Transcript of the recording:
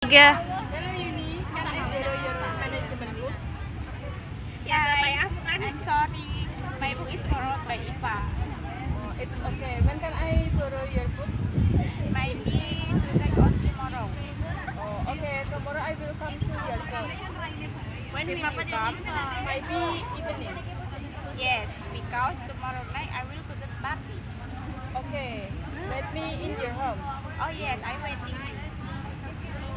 Yeah. Hello Uni, can I borrow your management book? Hi, I'm sorry. My book is borrowed by Iva. Oh, it's okay. When can I borrow your book? Maybe today or tomorrow. Oh, okay. Tomorrow I will come to your shop. When will you come? Maybe evening. Yes, because tomorrow night I will to the party. Okay. Let me in your home. Oh yes, I'm waiting.